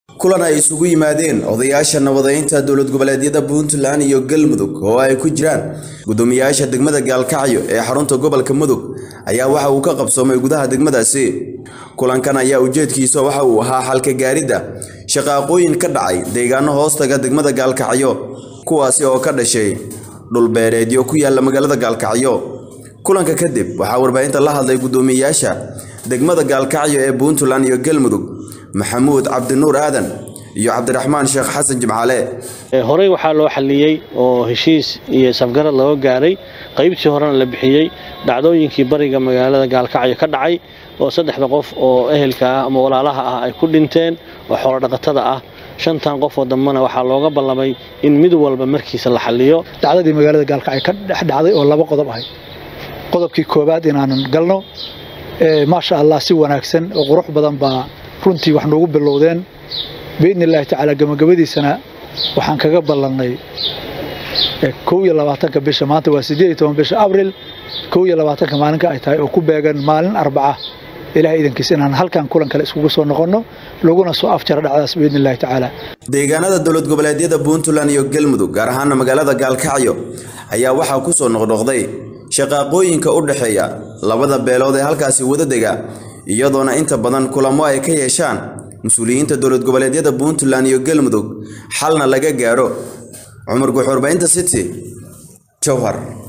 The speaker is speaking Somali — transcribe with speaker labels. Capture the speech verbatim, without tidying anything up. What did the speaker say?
Speaker 1: kulan ay isugu yimaadeen odayaasha nabadaynta dowlad goboleedyada Puntland iyo Galmudug oo ay ku jiraan gudoomiyaasha degmada Gaalkacyo ee xarunta gobolka Mudug ayaa waxa uu ka qabsoomay gudaha degmadaasi. kulankan ayaa ujeedkiisa waxa uu ahaa xalka gaaridda shaqaaqooyin ka dhacay deegaano hoostaga degmada Gaalkacyo kuwaasi oo ka dhashay dhul beereedyo ku yaala magaalada Gaalkacyo. kulanka kadib waxa warbaahinta la hadlay gudoomiyaasha degmada Gaalkacyo ee Puntland iyo Galmudug محمود عبد النور آدم iyo Cabdiraxmaan Sheekh Xasan Jimcaale.
Speaker 2: Horey waxa loo xaliyay oo heshiis iyo safgarad loo gaaray qaybtii horena la bixiyay dhacdooyinkii bariga magaalada Gaalkacyo ka dhacay oo saddexda qof oo ehelka ah ama walaalaha ah ay ku dhinteen oo xoolo dhaqatada ah shantan qof oo damana waxa looga ballamay in mid walba markiisa la xaliyo.
Speaker 3: dhacdadii magaalada Gaalkacyo ka dhacday oo laba qodob ahay. qodobkii koobaad inaan galno ee ma sha Allah si wanaagsan oo qurux badan baa runtii wax noogu bilowdeen بإذن الله تعالى gabagabadiisana waxaan kaga ballanay kow iyo labaatan ka bisha maanta waa siddeed iyo toban bisha Abriil kow iyo labaatan ka maalinka ay tahay oo ku beegan maalin Arbaca ilaahay idinkiisa inaan halkan kulan kale iskugu soo noqono laguna soo afjar dhacdaas بإذن الله تعالى.
Speaker 1: deegaanada dowlad goboleedyada Puntland iyo Galmudug gaar ahaan magaalada Gaalkacyo ayaa waxa ku soo noqnoqday shaqaaqooyinka u dhaxeeya labada beelood ee halkaasi wada dega iyadoona inta badan kulamo ay ka yeeshaan مسؤولينta dowlad goboleedyada Puntland iyo Galmudug xalna laga gaaro. Cumar Guxur Baynta City Jowhar.